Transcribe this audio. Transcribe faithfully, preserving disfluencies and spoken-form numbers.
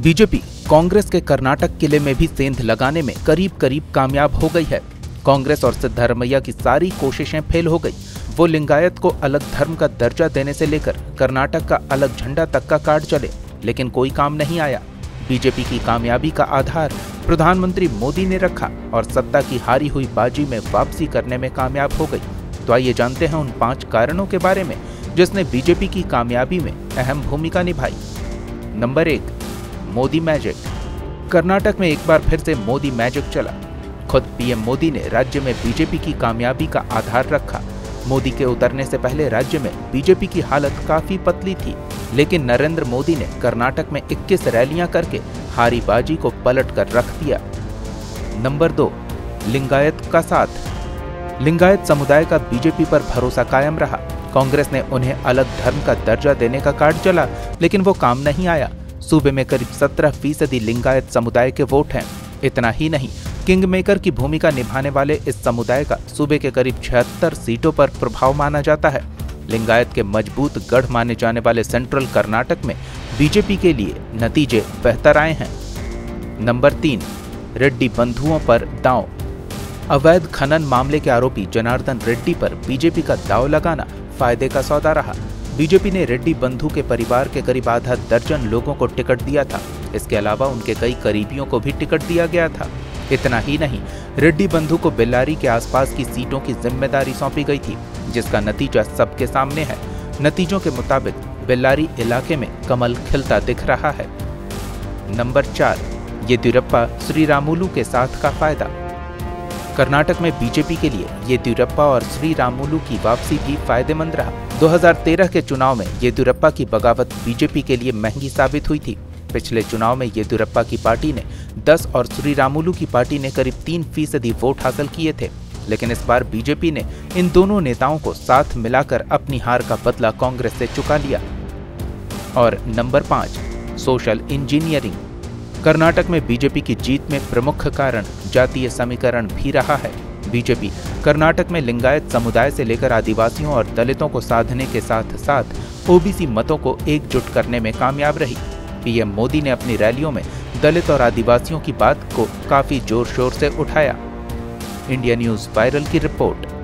BJP Congress के कर्नाटक किले में भी सेंध लगाने में करीब करीब कामयाब हो गई है। कांग्रेस और सिद्धरमैया की सारी कोशिशें फेल हो गई। वो लिंगायत को अलग धर्म का दर्जा देने से लेकर कर्नाटक का अलग झंडा तक का काट चले, लेकिन कोई काम नहीं आया। बीजेपी की कामयाबी का आधार प्रधानमंत्री मोदी ने रखा और सत्ता की हारी हुई बाजी में वापसी करने में कामयाब हो गई। तो आइए जानते हैं उन पांच कारणों के बारे में जिसने बीजेपी की कामयाबी में अहम भूमिका निभाई। नंबर एक, मोदी मैजिक। कर्नाटक में एक बार फिर से मोदी मैजिक चला। खुद पीएम मोदी ने राज्य में बीजेपी की कामयाबी का आधार रखा। मोदी के उतरने से पहले राज्य में बीजेपी की हालत काफी पतली थी, लेकिन नरेंद्र मोदी ने कर्नाटक में इक्कीस रैलियां करके हारी बाजी को पलट कर रख दिया। नंबर दो, लिंगायत का साथ। लिंगायत समुदाय का बीजेपी पर भरोसा कायम रहा। कांग्रेस ने उन्हें अलग धर्म का दर्जा देने का कार्ड चला, लेकिन वो काम नहीं आया। सूबे में करीब सत्रह फीसदी लिंगायत समुदाय के वोट हैं। इतना ही नहीं, किंग मेकर की भूमिका निभाने वाले इस समुदाय का सूबे के करीब छिहत्तर सीटों पर प्रभाव माना जाता है। लिंगायत के मजबूत गढ़ माने जाने वाले सेंट्रल कर्नाटक में बीजेपी के लिए नतीजे बेहतर आए हैं। नंबर तीन, रेड्डी बंधुओं पर दांव। अवैध खनन मामले के आरोपी जनार्दन रेड्डी पर बीजेपी का दांव लगाना फायदे का सौदा रहा। बीजेपी ने रेड्डी बंधु के परिवार के करीब आधा दर्जन लोगों को टिकट दिया था। इसके अलावा उनके कई करीबियों को भी टिकट दिया गया था। इतना ही नहीं, रेड्डी बंधु को बेल्लारी के आसपास की सीटों की जिम्मेदारी सौंपी गई थी, जिसका नतीजा सबके सामने है। नतीजों के मुताबिक बेल्लारी इलाके में कमल खिलता दिख रहा है। नंबर चार, येदियुरप्पा श्रीरामुलु के साथ का फायदा। कर्नाटक में बीजेपी के लिए येदियुरप्पा और श्रीरामुलु की वापसी भी फायदेमंद रहा। दो हज़ार तेरह के चुनाव में येदियुरप्पा की बगावत बीजेपी के लिए महंगी साबित हुई थी। पिछले चुनाव में येदियुरप्पा की पार्टी ने दस और श्रीरामुलु की पार्टी ने करीब तीन फीसदी वोट हासिल किए थे, लेकिन इस बार बीजेपी ने इन दोनों नेताओं को साथ मिलाकर अपनी हार का बदला कांग्रेस से चुका लिया। और नंबर पाँच, सोशल इंजीनियरिंग। कर्नाटक में बीजेपी की जीत में प्रमुख कारण जातीय समीकरण भी रहा है। बीजेपी कर्नाटक में लिंगायत समुदाय से लेकर आदिवासियों और दलितों को साधने के साथ साथ ओबीसी मतों को एकजुट करने में कामयाब रही। पीएम मोदी ने अपनी रैलियों में दलित और आदिवासियों की बात को काफी जोर शोर से उठाया। इंडिया न्यूज वायरल की रिपोर्ट।